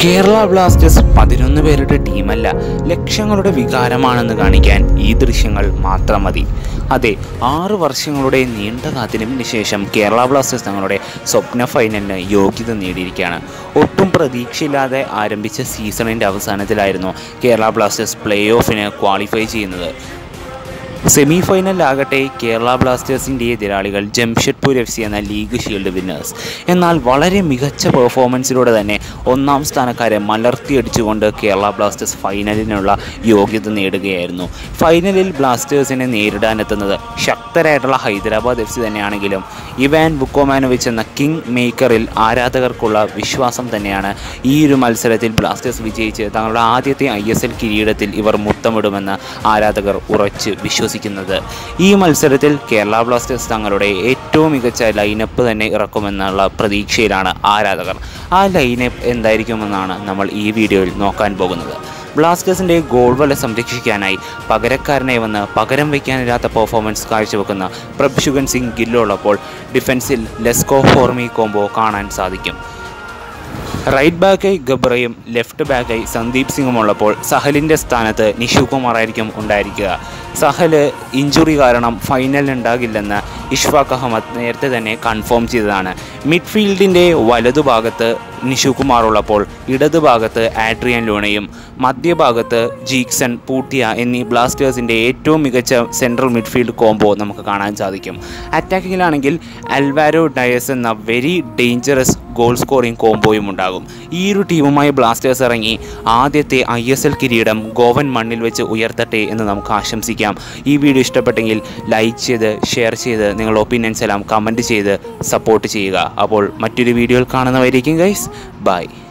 Kerala Blasters 11 പേരുടെ ടീമല്ല, ലക്ഷങ്ങളുടെ വികാരമാണെന്ന് കാണിക്കാൻ ഈ ദൃശ്യങ്ങൾ മാത്രം മതി. അതെ, 6 വർഷങ്ങളുടെ നീണ്ട കാത്തിരിപ്പിന് ശേഷം കേരള ബ്ലാസ്റ്റേഴ്സ് തങ്ങളുടെ സ്വപ്ന ഫൈനലിന് യോഗ്യത നേടിയിരിക്കുകയാണ്. ഒട്ടും പ്രതീക്ഷയില്ലാതെ ആരംഭിച്ച സീസണിൻ്റെ അവസാനത്തിലായിരുന്നു കേരള ബ്ലാസ്റ്റേഴ്സ് പ്ലേ ഓഫിന് ക്വാളിഫൈ ചെയ്യുന്നത്. സെമി ഫൈനലിലാകട്ടെ കേരള ബ്ലാസ്റ്റേഴ്സിൻ്റെ എതിരാളികൾ ജംഷഡ്പൂർ FC എന്ന ലീഗ് ഷീൽഡ് വിന്നേഴ്സ്. എന്നാൽ വളരെ മികച്ച പെർഫോമൻസിലൂടെ തന്നെ 1ാം സ്ഥാനക്കാരെ മലർത്തിയടിച്ചുകൊണ്ട് കേരള ബ്ലാസ്റ്റേഴ്സ് ഫൈനലിനുള്ള യോഗ്യത നേടുകയായിരുന്നു. ഫൈനലിൽ ബ്ലാസ്റ്റേഴ്സിനെ നേരിടാനെത്തുന്നത് ശക്തരായിട്ടുള്ള ഹൈദരാബാദ് FC തന്നെയാണെങ്കിലും ഇവാൻ വുക്കോമാനോവിച്ച് എന്ന കിങ് മേക്കറിൽ ആരാധകർക്കുള്ള വിശ്വാസം തന്നെയാണ് ഈ ഒരു മത്സരത്തിൽ ബ്ലാസ്റ്റേഴ്സ് വിജയിച്ച് തങ്ങളുടെ ആദ്യത്തെ ISL കിരീടത്തിൽ ഇവർ മുത്തമിടുമെന്ന് ആരാധകർ ഉറച്ച് വിശ്വസിക്കുന്നത്. ഈ മത്സരത്തിൽ കേരള ബ്ലാസ്റ്റേഴ്സ് തങ്ങളുടെ ഏറ്റവും മികച്ച ലൈനപ്പ് തന്നെ ഇറക്കുമെന്നുള്ള പ്രതീക്ഷയിലാണ് ആരാധകർ. ആ ലൈനപ്പ് എന്തായിരിക്കുമെന്നാണ് നമ്മൾ ഈ വീഡിയോയിൽ നോക്കാൻ പോകുന്നത്. ബ്ലാസ്റ്റേഴ്സിൻ്റെ ഗോൾ വല സംരക്ഷിക്കാനായി പകരക്കാരനെ വന്ന് പകരം വയ്ക്കാനില്ലാത്ത പെർഫോമൻസ് കാഴ്ചവെക്കുന്ന പ്രഭ്ശുഗൻ സിംഗ് ഗില്ലുള്ളപ്പോൾ ഡിഫൻസിൽ ലെസ്കോ ഹോർമി കോംബോ കാണാൻ സാധിക്കും. റൈറ്റ് ബാക്കായി ഗബ്രയും ലെഫ്റ്റ് ബാക്കായി സന്ദീപ് സിംഗും ഉള്ളപ്പോൾ സഹലിൻ്റെ സ്ഥാനത്ത് നിഷു കുമാറായിരിക്കും ഉണ്ടായിരിക്കുക. സഹല് ഇഞ്ചുറി കാരണം ഫൈനലിൽ ഉണ്ടാകില്ലെന്ന് ഇഷ്ഫാഖ് അഹമ്മദ് നേരത്തെ തന്നെ കൺഫേം ചെയ്തതാണ്. മിഡ്ഫീൽഡിൻ്റെ വലതുഭാഗത്ത് നിഷു കുമാർ ഉള്ളപ്പോൾ ഇടതുഭാഗത്ത് ആഡ്രിയൻ ലൂണയും മധ്യഭാഗത്ത് ജീക്സൺ പൂട്ടിയ എന്നീ ബ്ലാസ്റ്റേഴ്സിൻ്റെ ഏറ്റവും മികച്ച സെൻട്രൽ മിഡ്ഫീൽഡ് കോംബോ നമുക്ക് കാണാൻ സാധിക്കും. അറ്റാക്കിങ്ങിലാണെങ്കിൽ അൽവാരോ ഡയസ് എന്ന വെരി ഡേഞ്ചറസ് ഗോൾ സ്കോറിംഗ് കോംബോയും ഉണ്ടാകും. ഈ ഒരു ടീമുമായി ബ്ലാസ്റ്റേഴ്സ് ഇറങ്ങി ആദ്യത്തെ ISL കിരീടം ഗോവൻ മണ്ണിൽ വെച്ച് ഉയർത്തട്ടെ എന്ന് നമുക്ക് ആശംസിക്കാം. ഈ വീഡിയോ ഇഷ്ടപ്പെട്ടെങ്കിൽ ലൈക്ക് ചെയ്ത് ഷെയർ ചെയ്ത് നിങ്ങളുടെ ഒപ്പീനിയൻസ് എല്ലാം കമൻറ്റ് ചെയ്ത് സപ്പോർട്ട് ചെയ്യുക. അപ്പോൾ മറ്റൊരു വീഡിയോയിൽ കാണുന്നവരായിരിക്കും ഗൈസ്. ബൈ.